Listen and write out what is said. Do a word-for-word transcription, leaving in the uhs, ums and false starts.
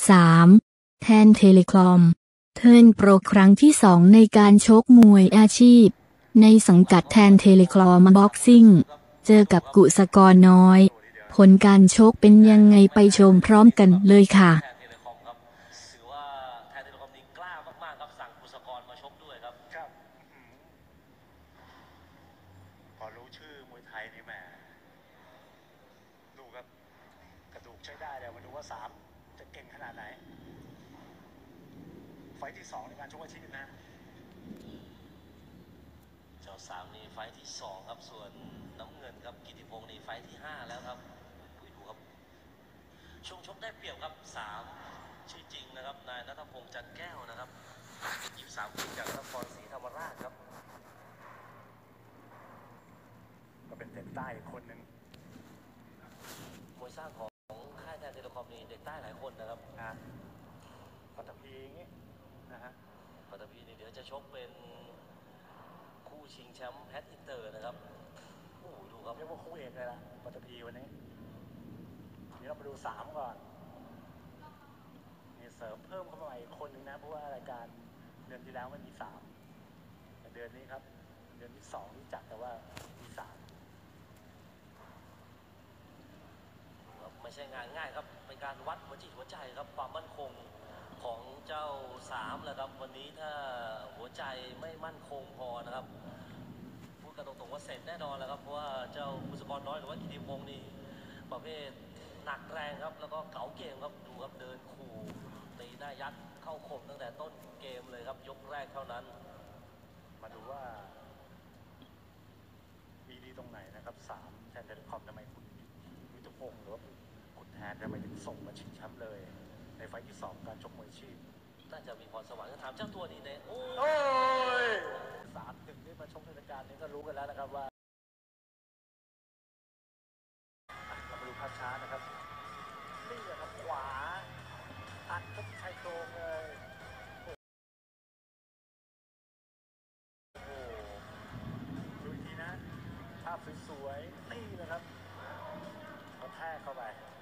สามแทนเทเลคอมเทิร์นโปรครั้งที่สองในการชกมวยอาชีพในสังกัดแทนเทเลคอมบ็อกซิ่งเจอกับกุสกรน้อยผลการชกเป็นยังไงไปชมพร้อมกันเลยค่ะพอรู้ชื่อมวยไทยนี่แหมดูครับกระดูกใช้ได้เลยมาดูว่าสามจะเก่งขนาดไหนไฟที่สองในการชกอาชีพนะเจ้าสามนี่ไฟที่สองครับส่วนน้ำเงินครับกิติพงศ์นี่ไฟที่ห้าแล้วครับดูครับช่วงชกได้เปรียบครับสามชื่อจริงนะครับนายณัฐพงศ์จันแก้วนะครับยี่สิบสามปีจากนครศรีธรรมราชครับก็เป็นเด็กใต้คนหนึ่งมวยสร้างของค่ายแทนเทเลคอมนี่เด็กใต้หลายคนนะครับนะปัตตภีอย่างนี้นะฮะปัตตภีนี่เดี๋ยวจะชกเป็นคู่ชิงแชมป์แพทอินเตอร์นะครับโอ้ดูครับเรียกว่าคู่เอกเลยละปัตตภีวันนี้นี่เรามาดูสามก่อนนี่เสริมเพิ่มเข้ามาอีกคนหนึ่งนะเพราะว่ารายการเดือนที่แล้วไม่มีสามแต่เดือนนี้ครับเดือนที่สองรู้จักแต่ว่ามีสามไม่ใช่งานง่ายครับเป็นการวัดหัวจิตหัวใจครับความมั่นคงของเจ้าสามแหละครับวันนี้ถ้าหัวใจไม่มั่นคงพอนะครับพูดกันตรงๆว่าเสร็จแน่นอนแล้วครับเพราะว่าเจ้ากุศกรน้อยหรือว่ากิติพงศ์นี่ประเภทหนักแรงครับแล้วก็เก๋าเกมครับดูครับเดินขู่ตีหน้ายัดเข้าข่มตั้งแต่ต้นเกมเลยครับยกแรกเท่านั้นมาดูว่ามีดีตรงไหนนะครับสามแทนเทเลคอมทำไมคุณกุศพงศ์หรือว่าคุณแทนทำไมถึงส่งมาชิงแชมป์เลยในไฟที่สองการชกมวยชีพน่าจะมีพรสวรรค์ถามเจ้าตัวนี้เนี่ยโอ้ยสามถึงที่มาชกในรายการนี้ก็รู้กันแล้วนะครับว่าเรามาดูภาพช้านะครับนี่นะครับขวาอัดก็ชายโครงเลยโอ้โหดูอีกทีนะภาพสวยๆนี่นะครับเขาแทกเข้าไป